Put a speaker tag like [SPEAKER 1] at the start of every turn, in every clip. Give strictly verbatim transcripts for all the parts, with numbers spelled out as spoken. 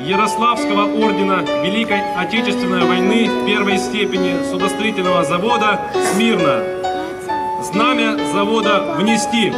[SPEAKER 1] Ярославского ордена Великой Отечественной войны первой степени судостроительного завода «Смирна». Знамя завода внести.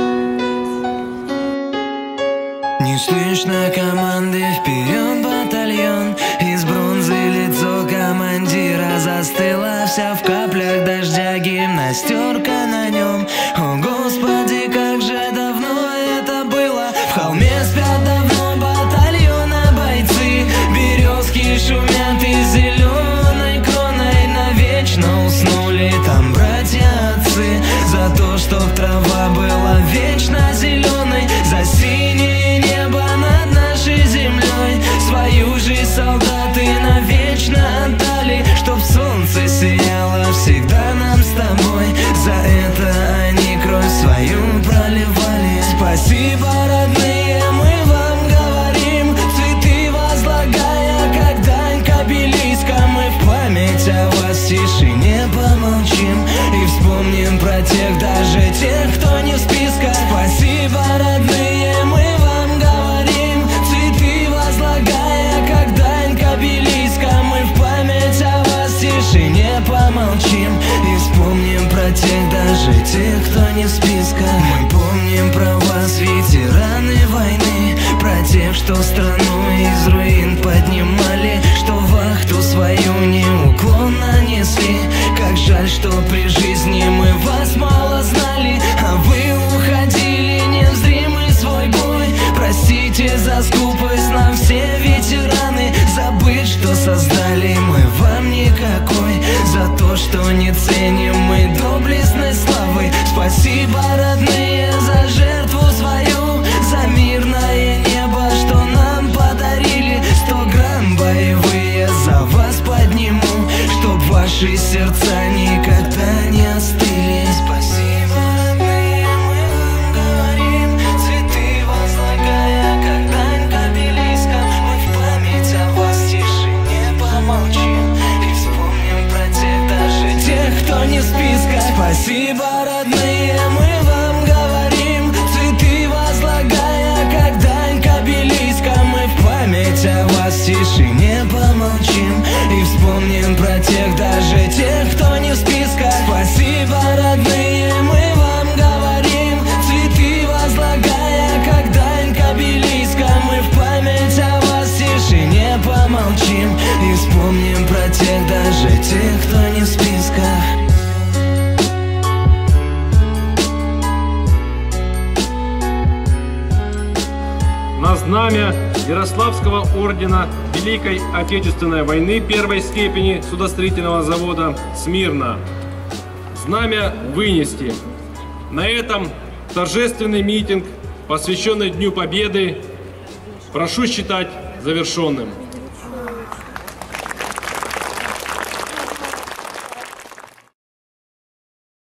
[SPEAKER 2] Не слышно команды «Вперед, батальон!» Из бронзы лицо командира застыло, вся в каплях дождя, гимнастерка на нем. О, Господи, как же давно это было! В холме спят давно батальона бойцы, березки шумят и зеленой кроной навечно уснули там братья-отцы. За то, что трава была вечно зеленой, за синее небо над нашей землей. Свою жизнь солдаты навечно отдали, чтоб солнце сияло всегда нам с тобой. За это они кровь свою проливали. Спасибо, родные, мы вам говорим, цветы возлагая, как дань к обелискам. Мы в память о вас в тишине помолчим и вспомним про тех, даже тех, кто не в списках. Спасибо, родные, мы вам говорим, цветы возлагая, как дань к обелискам. Мы в память о вас в тишине помолчим и вспомним про тех, даже тех, кто не в списках. Мы помним про вас, ветераны войны, про тех, что страну из руин поднимали, что вахту свою неуклонно несли. Как жаль, что при жизни мы вас мало знали, а вы уходили невзримый свой бой. Простите за скупость нам все ветераны, забыть, что создали мы вам никакой. За то, что не ценим мы доблестной славы. Спасибо, родные, за жертву свою, за мирное небо, что нам подарили. Сто грамм боевые за вас подниму, чтоб ваши сердца никогда не остыли. Спасибо, родные, мы вам говорим, цветы возлагая, как дань к обелискам. Мы в память о вас в тишине помолчим и вспомним про тех, даже тех, кто не в списках. Спасибо, родные, мы вам говорим, цветы возлагая, как дань к обелискам. Мы в память о вас в тишине помолчим и вспомним про тех, даже тех, кто не в списках. Спасибо, родные, мы вам говорим, цветы возлагая, как дань к обелискам. Мы в память о вас в тишине помолчим и вспомним про тех, даже тех, кто не в списках.
[SPEAKER 1] На знамя Ярославского ордена Великой Отечественной войны первой степени судостроительного завода «Смирна». Знамя вынести. На этом торжественный митинг, посвященный Дню Победы, прошу считать завершенным.